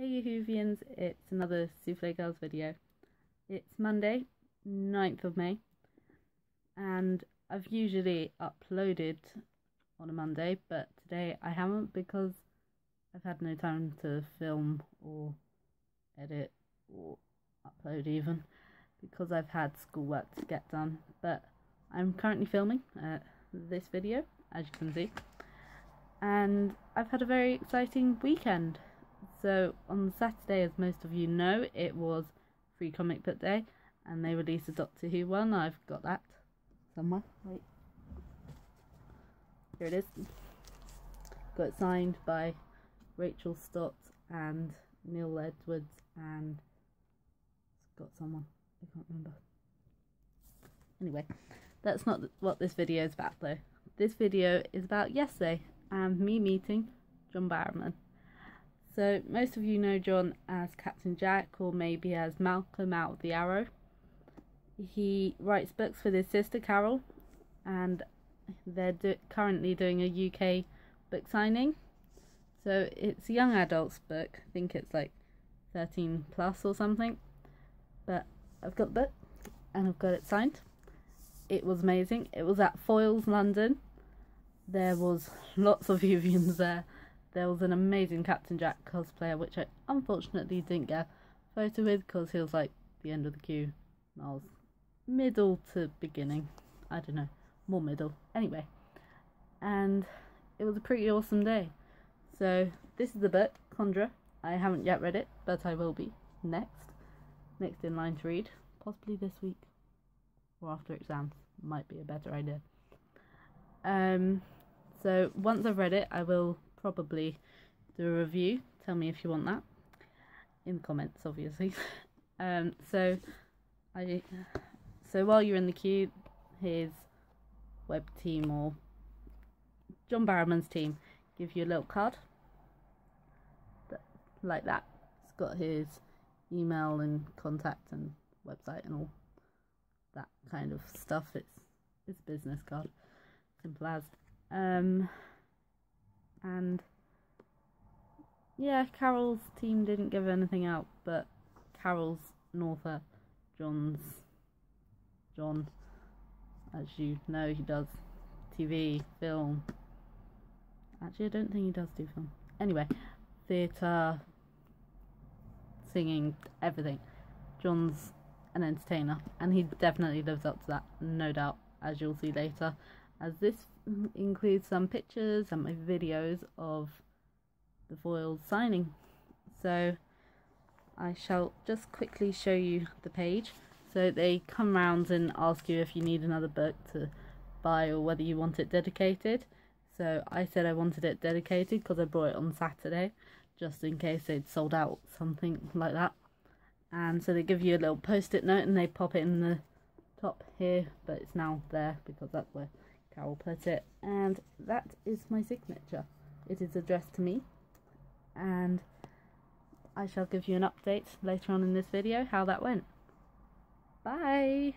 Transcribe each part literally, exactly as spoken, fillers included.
Hey you Whovians, it's another Souffle Girls video. It's Monday, ninth of May, and I've usually uploaded on a Monday, but today I haven't because I've had no time to film or edit or upload even, because I've had schoolwork to get done. But I'm currently filming uh, this video, as you can see, and I've had a very exciting weekend. So on Saturday, as most of you know, it was Free Comic Book Day, and they released a Doctor Who one. I've got that somewhere. Wait, here it is. Got it signed by Rachel Stott and Neil Edwards, and it's got someone I can't remember. Anyway, that's not what this video is about though. This video is about yesterday and me meeting John Barrowman. So most of you know John as Captain Jack, or maybe as Malcolm out of the Arrow. He writes books with his sister Carole, and they're do currently doing a U K book signing. So it's a young adults book. I think it's like thirteen plus or something. But I've got the book and I've got it signed. It was amazing. It was at Foyles, London. There was lots of Whovians there. There was an amazing Captain Jack cosplayer, which I unfortunately didn't get a photo with because he was like the end of the queue. And I was middle to beginning. I don't know, more middle. Anyway, and it was a pretty awesome day. So this is the book, Conjuror. I haven't yet read it, but I will be next. Next in line to read. Possibly this week or after exams. Might be a better idea. Um, so once I've read it, I will probably do a review. Tell me if you want that in the comments, obviously. um, so I so while you're in the queue, his web team or John Barrowman's team give you a little card that, like that. It's got his email and contact and website and all that kind of stuff. It's it's a business card, simple as. Um, and yeah, Carole's team didn't give anything out, but Carole's an author. John's John, as you know, he does T V, film. Actually, I don't think he does do film. Anyway, theatre, singing, everything. John's an entertainer, and he definitely lives up to that, no doubt, as you'll see later, as this includes some pictures and my videos of the Foyles signing. So I shall just quickly show you the page. So they come round and ask you if you need another book to buy or whether you want it dedicated. So I said I wanted it dedicated because I brought it on Saturday, just in case they'd sold out, something like that. And so they give you a little post-it note and they pop it in the top here, but it's now there because that's where Carole put it, and that is my signature. It is addressed to me, and I shall give you an update later on in this video how that went. Bye!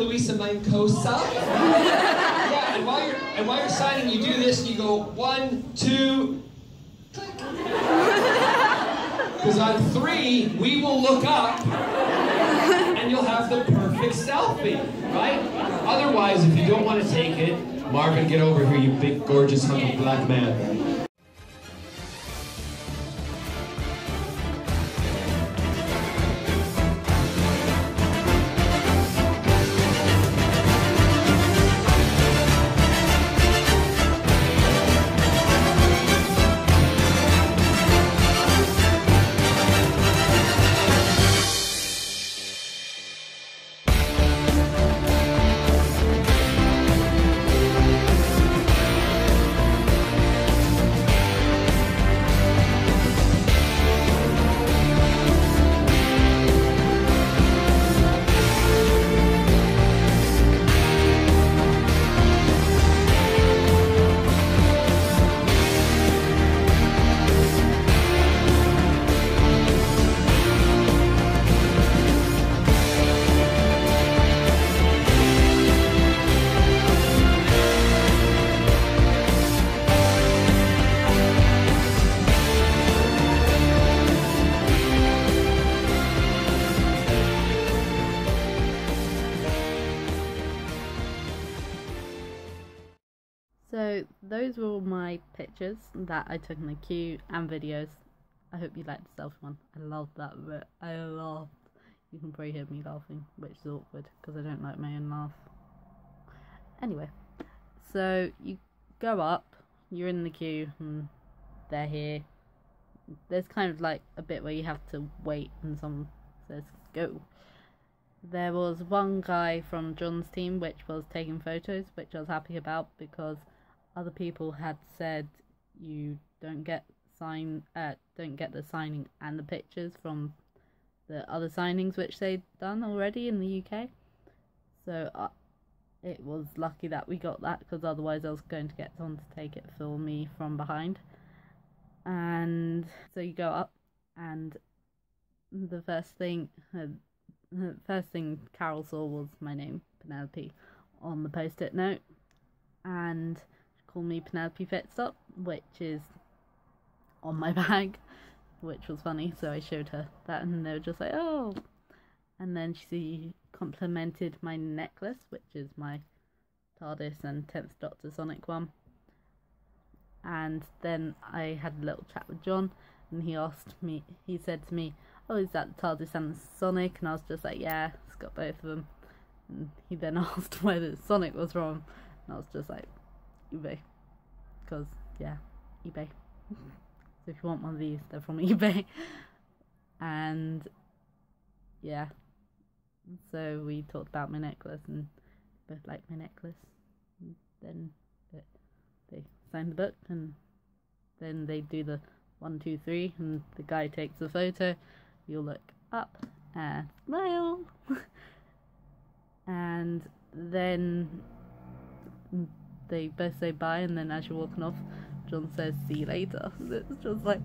Luisa Mancosa. Yeah, and while you're and while you're signing, you do this and you go one, two, click. Because on three, we will look up and you'll have the perfect selfie, right? Otherwise, if you don't want to take it, Marvin, get over here, you big, gorgeous, hunk of black man. So those were all my pictures that I took in the queue and videos. I hope you liked the selfie one. I love that bit. I laughed. You can probably hear me laughing, which is awkward because I don't like my own laugh. Anyway, so you go up, you're in the queue, and they're here. There's kind of like a bit where you have to wait and someone says go. There was one guy from John's team which was taking photos, which I was happy about because other people had said you don't get sign uh don't get the signing and the pictures from the other signings which they'd done already in the U K. So uh, it was lucky that we got that, because otherwise I was going to get someone to take it for me from behind. And so you go up, and the first thing uh, the first thing Carole saw was my name, Penelope, on the post-it note, and she called me Penelope Fitstop, which is on my bag, which was funny, so I showed her that, and they were just like, oh. And then she complimented my necklace, which is my TARDIS and tenth Doctor Sonic one. And then I had a little chat with John, and he asked me, he said to me, oh, is that the TARDIS and the Sonic? And I was just like, yeah, it's got both of them. And he then asked where the Sonic was from, and I was just like, eBay. Because, yeah, eBay. So if you want one of these, they're from eBay. And, yeah. So we talked about my necklace, and both liked my necklace. And then they signed the book, and then they do the one, two, three, and the guy takes a photo. You'll look up and smile. And then they both say bye, and then as you're walking off, John says, see you later. And it's just like,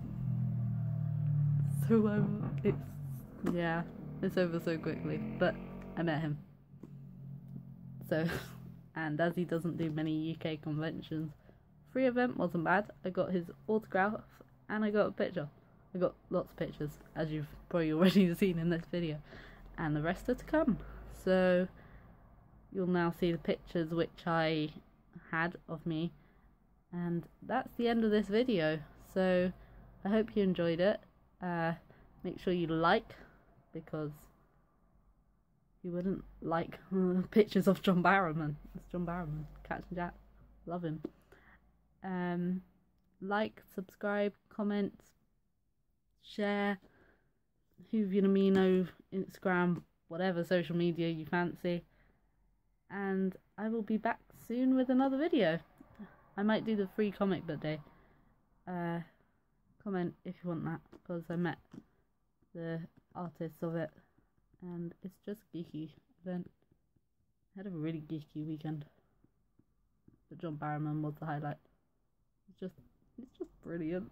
so um, it's, yeah, it's over so quickly, but I met him. So, and as he doesn't do many U K conventions, free event wasn't bad. I got his autograph and I got a picture. I got lots of pictures, as you've probably already seen in this video, and the rest are to come. So you'll now see the pictures which I had of me, and that's the end of this video. So I hope you enjoyed it. Uh, make sure you like, because you wouldn't like uh, pictures of John Barrowman. It's John Barrowman, Captain Jack, love him. Um, like, subscribe, comment, share, Whovian amino, Instagram, whatever social media you fancy, and I will be back soon with another video. I might do the free comic book day. Uh, comment if you want that, because I met the artists of it, and it's just a geeky event. I had a really geeky weekend, but John Barrowman was the highlight. It's just, it's just brilliant.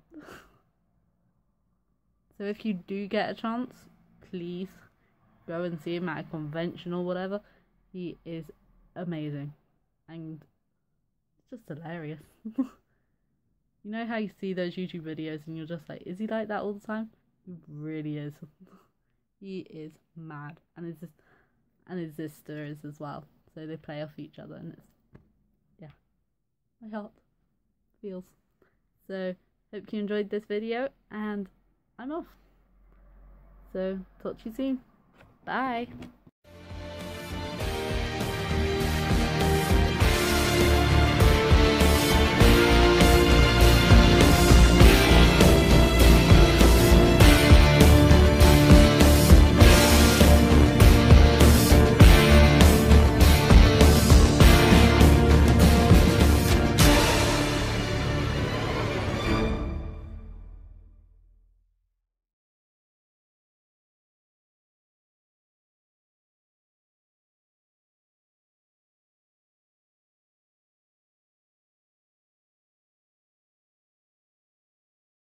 So if you do get a chance, please go and see him at a convention or whatever. He is amazing. And it's just hilarious. You know how you see those YouTube videos and you're just like, is he like that all the time? He really is. He is mad. And his, and his sister is as well. So they play off each other and it's, yeah. My heart feels. So, hope you enjoyed this video and I'm off. So, talk to you soon. Bye.